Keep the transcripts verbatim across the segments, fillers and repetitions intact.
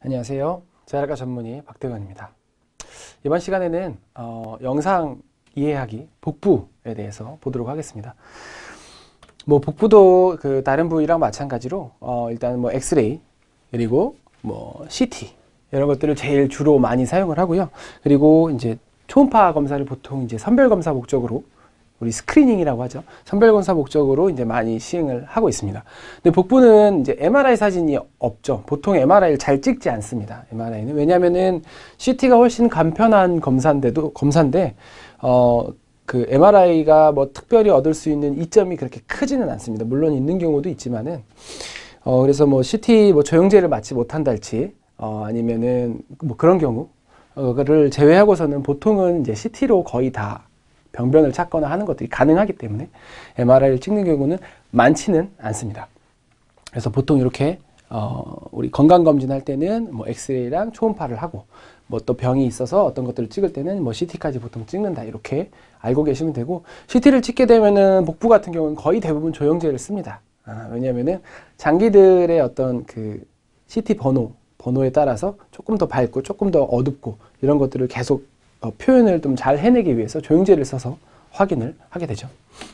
안녕하세요. 재활과 전문의 박대건입니다. 이번 시간에는 어, 영상 이해하기 복부에 대해서 보도록 하겠습니다. 뭐 복부도 그 다른 부위랑 마찬가지로 어, 일단 뭐 엑스레이 그리고 뭐 씨티 이런 것들을 제일 주로 많이 사용을 하고요. 그리고 이제 초음파 검사를 보통 이제 선별 검사 목적으로 우리 스크리닝이라고 하죠. 선별검사 목적으로 이제 많이 시행을 하고 있습니다. 근데 복부는 이제 엠알아이 사진이 없죠. 보통 엠알아이를 잘 찍지 않습니다. 엠알아이는 왜냐하면은 씨티가 훨씬 간편한 검사인데도 검사인데 어 그 엠알아이가 뭐 특별히 얻을 수 있는 이점이 그렇게 크지는 않습니다. 물론 있는 경우도 있지만은 어 그래서 뭐 씨티 뭐 조영제를 맞지 못한달지 어 아니면은 뭐 그런 경우를 제외하고서는 보통은 이제 씨티로 거의 다 병변을 찾거나 하는 것들이 가능하기 때문에 엠알아이를 찍는 경우는 많지는 않습니다. 그래서 보통 이렇게 어 우리 건강검진 할 때는 뭐 엑스레이랑 초음파를 하고 뭐 또 병이 있어서 어떤 것들을 찍을 때는 뭐 씨티까지 보통 찍는다 이렇게 알고 계시면 되고, 씨티를 찍게 되면은 복부 같은 경우는 거의 대부분 조영제를 씁니다. 아, 왜냐하면은 장기들의 어떤 그 씨티 번호 번호에 따라서 조금 더 밝고 조금 더 어둡고 이런 것들을 계속 어, 표현을 좀 잘 해내기 위해서 조영제를 써서 확인을 하게 되죠.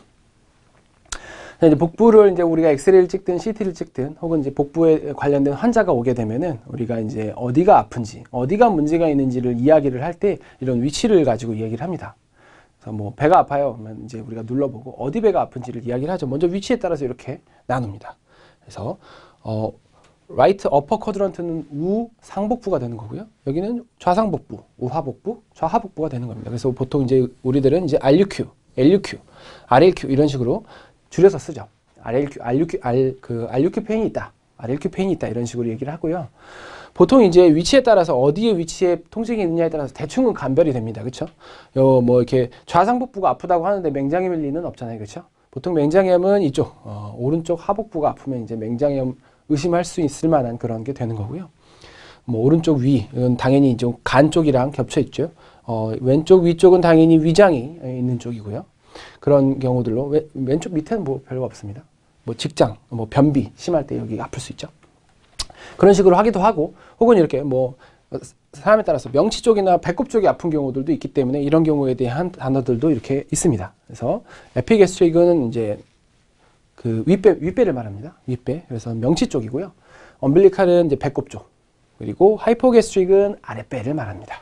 이제 복부를 이제 우리가 엑스레이를 찍든 씨티를 찍든 혹은 이제 복부에 관련된 환자가 오게 되면은 우리가 이제 어디가 아픈지, 어디가 문제가 있는지를 이야기를 할 때 이런 위치를 가지고 얘기를 합니다. 그래서 뭐 배가 아파요. 그러면 이제 우리가 눌러보고 어디 배가 아픈지를 이야기를 하죠. 먼저 위치에 따라서 이렇게 나눕니다. 그래서 어, 라이트 어퍼 쿼드런트는 우상복부가 되는 거고요. 여기는 좌상복부, 우하복부, 좌하복부가 되는 겁니다. 그래서 보통 이제 우리들은 이제 알유큐, 엘유큐, 알엘큐 이런 식으로 줄여서 쓰죠. 알엘큐, 알유큐, 알, 그 알유큐 페인이 있다, 알엘큐 페인이 있다 이런 식으로 얘기를 하고요. 보통 이제 위치에 따라서 어디에 위치에 통증이 있느냐에 따라서 대충은 감별이 됩니다. 그렇죠? 요 뭐 이렇게 좌상복부가 아프다고 하는데 맹장염일 리는 없잖아요. 그렇죠? 보통 맹장염은 이쪽 어, 오른쪽 하복부가 아프면 이제 맹장염 의심할 수 있을 만한 그런 게 되는 거고요. 뭐 오른쪽 위, 이건 당연히 이제 간 쪽이랑 겹쳐 있죠. 어, 왼쪽 위쪽은 당연히 위장이 있는 쪽이고요. 그런 경우들로 왼, 왼쪽 밑에는 뭐 별거 없습니다. 뭐 직장, 뭐 변비 심할 때 여기 아플 수 있죠. 그런 식으로 하기도 하고, 혹은 이렇게 뭐 사람에 따라서 명치 쪽이나 배꼽 쪽이 아픈 경우들도 있기 때문에 이런 경우에 대한 단어들도 이렇게 있습니다. 그래서 에피게스트릭은 이제 그 윗배, 윗배를 말합니다. 윗배. 그래서 명치 쪽이고요. 엄빌리칼은 이제 배꼽 쪽. 그리고 하이포게스트릭은 아랫배를 말합니다.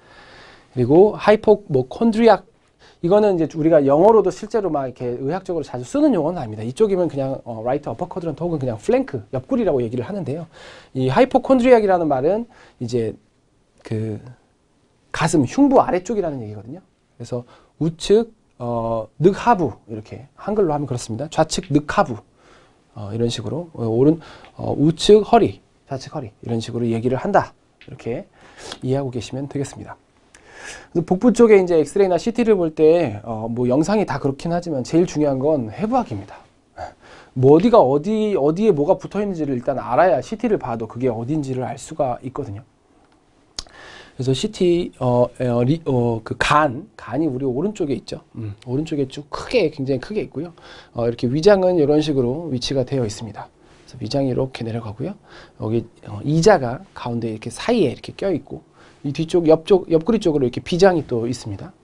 그리고 하이포, 뭐, 콘드리악. 이거는 이제 우리가 영어로도 실제로 막 이렇게 의학적으로 자주 쓰는 용어는 아닙니다. 이쪽이면 그냥, 어, 라이트 어퍼 쿼드런트 혹은 그냥 플랭크, 옆구리라고 얘기를 하는데요. 이 하이포콘드리악이라는 말은 이제 그 가슴, 흉부 아래쪽이라는 얘기거든요. 그래서 우측, 어, 늑하부 이렇게 한글로 하면 그렇습니다. 좌측 늑하부 어, 이런 식으로 어, 오른 어, 우측 허리, 좌측 허리 이런 식으로 얘기를 한다. 이렇게 이해하고 계시면 되겠습니다. 그래서 복부 쪽에 이제 엑스레이나 씨티를 볼 때 어, 뭐 영상이 다 그렇긴 하지만 제일 중요한 건 해부학입니다. 뭐 어디가 어디 어디에 뭐가 붙어 있는지를 일단 알아야 씨티를 봐도 그게 어딘지를 알 수가 있거든요. 그래서 씨티 어, 어, 어, 그 간, 간이 우리 오른쪽에 있죠. 음, 오른쪽에 쭉 크게 굉장히 크게 있고요. 어, 이렇게 위장은 이런 식으로 위치가 되어 있습니다. 그래서 위장이 이렇게 내려가고요. 여기 어, 이자가 가운데 이렇게 사이에 이렇게 껴 있고, 이 뒤쪽 옆쪽 옆구리 쪽으로 이렇게 비장이 또 있습니다.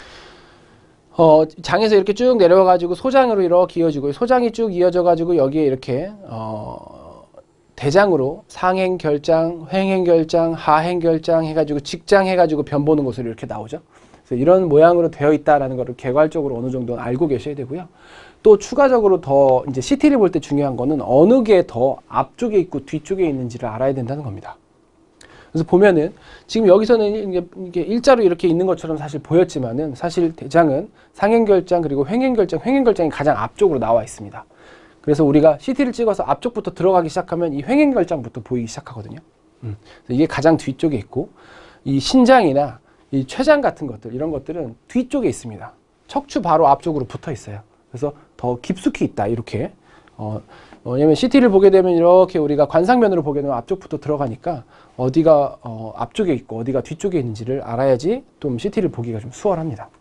어, 장에서 이렇게 쭉 내려와 가지고 소장으로 이렇게 이어지고, 소장이 쭉 이어져 가지고 여기에 이렇게 어, 대장으로 상행결장, 횡행결장, 하행결장 해가지고 직장 해가지고 변 보는 곳으로 이렇게 나오죠. 그래서 이런 모양으로 되어 있다라는 것을 개괄적으로 어느 정도 알고 계셔야 되고요. 또 추가적으로 더 이제 씨티를 볼 때 중요한 거는 어느 게 더 앞쪽에 있고 뒤쪽에 있는지를 알아야 된다는 겁니다. 그래서 보면은 지금 여기서는 이게 일자로 이렇게 있는 것처럼 사실 보였지만은 사실 대장은 상행결장 그리고 횡행결장, 횡행결장이 가장 앞쪽으로 나와 있습니다. 그래서 우리가 씨티를 찍어서 앞쪽부터 들어가기 시작하면 이 횡행결장부터 보이기 시작하거든요. 음. 이게 가장 뒤쪽에 있고, 이 신장이나 이 췌장 같은 것들, 이런 것들은 뒤쪽에 있습니다. 척추 바로 앞쪽으로 붙어 있어요. 그래서 더 깊숙이 있다, 이렇게. 어, 왜냐면 씨티를 보게 되면 이렇게 우리가 관상면으로 보게 되면 앞쪽부터 들어가니까 어디가 어, 앞쪽에 있고 어디가 뒤쪽에 있는지를 알아야지 좀 씨티를 보기가 좀 수월합니다.